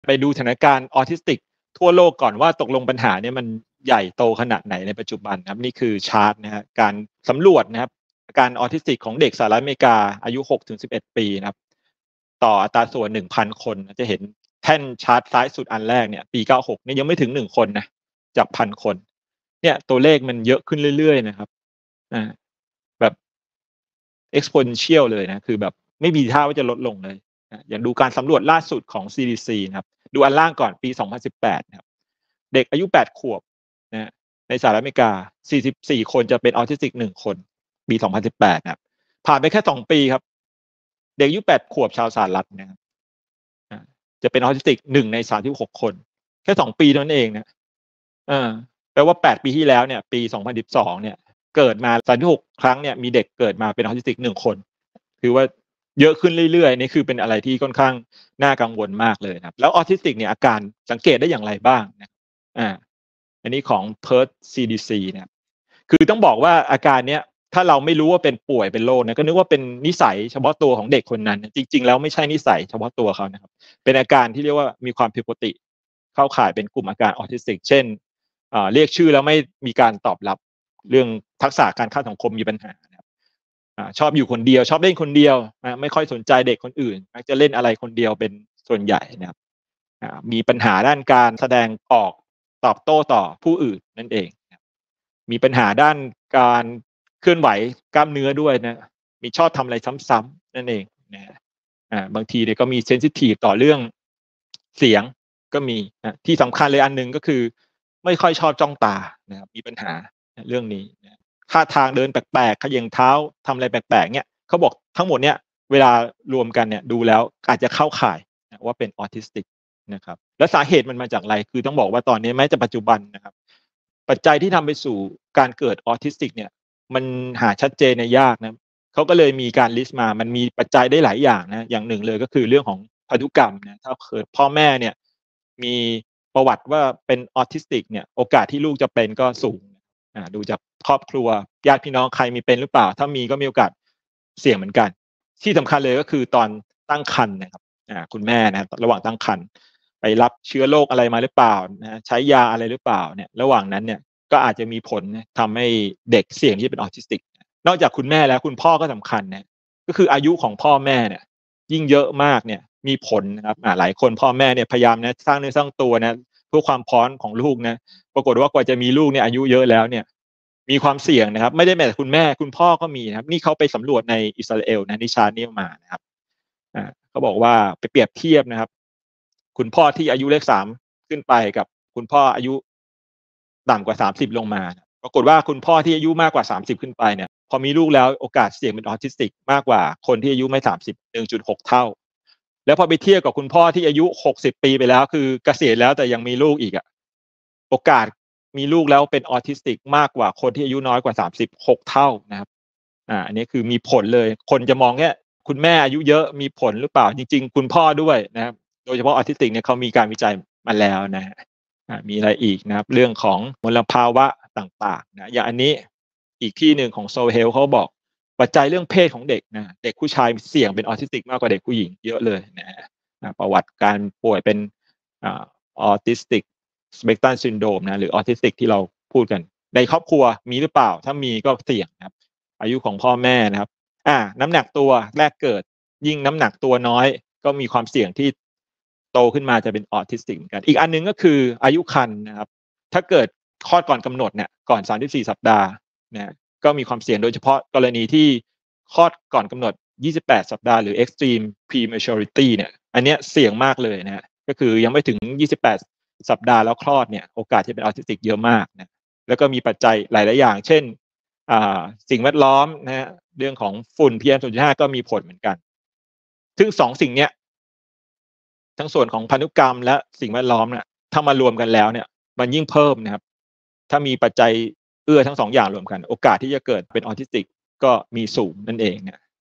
ไปดูสถานการณ์ออทิสติกทั่วโลกก่อนว่าตกลงปัญหาเนี่ยมันใหญ่โตขนาดไหนในปัจจุบันครับนี่คือชาร์ตนะฮะการสำรวจนะครับอาการออทิสติกของเด็กสหรัฐอเมริกาอายุ 6-11 ปีนะครับต่ออัตราส่วน 1,000 คนจะเห็นแท่นชาร์ตซ้ายสุดอันแรกเนี่ยปี 96เนี่ยยังไม่ถึง 1 คนนะจาก 1,000 คนเนี่ยตัวเลขมันเยอะขึ้นเรื่อยๆนะครับแบบ exponential เลยนะคือแบบไม่มีท่าว่าจะลดลงเลยอย่างดูการสำรวจล่าสุดของ CDC นะครับดูอันล่างก่อนปี 2018นะครับเด็กอายุ 8 ขวบนะในสหรัฐอเมริกา 44 คนจะเป็นออทิสติก 1 คนปี 2018นะครับผ่านไปแค่ 2 ปีครับเด็กอายุ 8 ขวบชาวสหรัฐนะครับจะเป็นออทิสติก 1 ใน 36 คนแค่ 2 ปีเท่านั้นเองนะแปลว่า 8 ปีที่แล้วเนี่ยปี 2012เนี่ยเกิดมา36 ครั้งเนี่ยมีเด็กเกิดมาเป็นออทิสติก 1 คนคือว่าเยอะขึ้นเรื่อยๆนี่คือเป็นอะไรที่ค่อนข้างน่ากังวลมากเลยครับแล้วออทิสติกเนี่ยอาการสังเกตได้อย่างไรบ้างนะอันนี้ของ Perth CDC เนี่ยคือต้องบอกว่าอาการเนี้ยถ้าเราไม่รู้ว่าเป็นป่วยเป็นโรคนะก็นึกว่าเป็นนิสัยเฉพาะตัวของเด็กคนนั้นจริงๆแล้วไม่ใช่นิสัยเฉพาะตัวเขานะครับเป็นอาการที่เรียกว่ามีความผิดปกติเข้าข่ายเป็นกลุ่มอาการออทิสติกเช่นเรียกชื่อแล้วไม่มีการตอบรับเรื่องทักษะการเข้าสังคมมีปัญหานะครับชอบอยู่คนเดียวชอบเล่นคนเดียวไม่ค่อยสนใจเด็กคนอื่นมักจะเล่นอะไรคนเดียวเป็นส่วนใหญ่นะครับมีปัญหาด้านการแสดงออกตอบโต้ต่อผู้อื่นนั่นเองมีปัญหาด้านการเคลื่อนไหวกล้ามเนื้อด้วยนะมีชอบทำอะไรซ้ำๆนั่นเองนะบางทีเนี่ยก็มีเซนซิทีฟต่อเรื่องเสียงก็มีนะที่สำคัญเลยอันนึงก็คือไม่ค่อยชอบจ้องตานะครับมีปัญหาเรื่องนี้นะท่าทางเดินแปลกๆเขย่งเท้าทำอะไรแปลกๆเนี่ยเขาบอกทั้งหมดเนี่ยเวลารวมกันเนี่ยดูแล้วอาจจะเข้าข่ายนะว่าเป็นออทิสติกนะครับและสาเหตุมันมาจากอะไรคือต้องบอกว่าตอนนี้แม้จะปัจจุบันนะครับปัจจัยที่ทำไปสู่การเกิดออทิสติกเนี่ยมันหาชัดเจนยากนะเขาก็เลยมีการลิสต์มามันมีปัจจัยได้หลายอย่างนะอย่างหนึ่งเลยก็คือเรื่องของพันธุกรรมนะถ้าเกิดพ่อแม่เนี่ยมีประวัติว่าเป็นออทิสติกเนี่ยโอกาสที่ลูกจะเป็นก็สูงดูจากครอบครัวญาติพี่น้องใครมีเป็นหรือเปล่าถ้ามีก็มีโอกาสเสี่ยงเหมือนกันที่สำคัญเลยก็คือตอนตั้งครรภ์นะครับคุณแม่นะระหว่างตั้งครรภ์ไปรับเชื้อโรคอะไรมาหรือเปล่านะใช้ยาอะไรหรือเปล่าเนี่ยระหว่างนั้นเนี่ยก็อาจจะมีผลทำให้เด็กเสี่ยงที่จะเป็นออทิสติกนอกจากคุณแม่แล้วคุณพ่อก็สำคัญนะก็คืออายุของพ่อแม่เนี่ยยิ่งเยอะมากเนี่ยมีผลนะครับหลายคนพ่อแม่เนี่ยพยายามนะสร้างเนื้อสร้างตัวนะเพื่อความพร้อมของลูกนะปรากฏว่ากว่าจะมีลูกเนี่ยอายุเยอะแล้วเนี่ยมีความเสี่ยงนะครับไม่ได้แม้แต่คุณแม่คุณพ่อก็มีนะครับนี่เขาไปสำรวจในอิสราเอลนะนิชานี่มานะครับเขาบอกว่าไปเปรียบเทียบนะครับคุณพ่อที่อายุเลข3ขึ้นไปกับคุณพ่ออายุต่ำกว่า30ลงมาปรากฏว่าคุณพ่อที่อายุมากกว่า30ขึ้นไปเนี่ยพอมีลูกแล้วโอกาสเสี่ยงเป็นออทิสติกมากกว่าคนที่อายุไม่30 1.6 เท่าแล้วพอไปเทียบกับคุณพ่อที่อายุ60ปีไปแล้วคือเกษียณแล้วแต่ยังมีลูกอีกโอกาสมีลูกแล้วเป็นออทิสติกมากกว่าคนที่อายุน้อยกว่า36เท่านะครับอันนี้คือมีผลเลยคนจะมองแค่คุณแม่อายุเยอะมีผลหรือเปล่าจริงๆคุณพ่อด้วยนะครับโดยเฉพาะออทิสติกเนี่ยเขามีการวิจัยมาแล้วนะมีอะไรอีกนะครับเรื่องของมลภาวะต่างๆนะอย่างอันนี้อีกที่หนึ่งของ Soul Health เขาบอกปัจจัยเรื่องเพศของเด็กนะเด็กผู้ชายเสี่ยงเป็นออทิสติกมากกว่าเด็กผู้หญิงเยอะเลยนะประวัติการป่วยเป็นออทิสติกสเปกตรัมซินโดรมนะหรือออทิสติกที่เราพูดกันในครอบครัวมีหรือเปล่าถ้ามีก็เสี่ยงนะครับอายุของพ่อแม่นะครับน้ำหนักตัวแรกเกิดยิ่งน้ำหนักตัวน้อยก็มีความเสี่ยงที่โตขึ้นมาจะเป็นออทิสติกกันอีกอันนึงก็คืออายุครรภ์นะครับถ้าเกิดคลอดก่อนกำหนดเนี่ยก่อน34สัปดาห์นะก็มีความเสี่ยงโดยเฉพาะกรณีที่คลอดก่อนกำหนด28สัปดาห์หรือ extreme prematurity เนี่ยอันเนี้ยเสี่ยงมากเลยนะก็คือยังไม่ถึง28สัปดาห์แล้วคลอดเนี่ยโอกาสที่เป็นออทิสติกเยอะมากนะแล้วก็มีปัจจัยหลายๆอย่างเช่นสิ่งแวดล้อมนะฮะเรื่องของฝุ่น PM 2.5ก็มีผลเหมือนกันซึ่ง2สิ่งเนี้ยทั้งส่วนของพันธุกรรมและสิ่งแวดล้อมเนี่ยถ้ามารวมกันแล้วเนี่ยมันยิ่งเพิ่มนะครับถ้ามีปัจจัยเอื้อทั้ง2อย่างรวมกันโอกาสที่จะเกิดเป็นออทิสติกก็มีสูงนั่นเองเนี่ย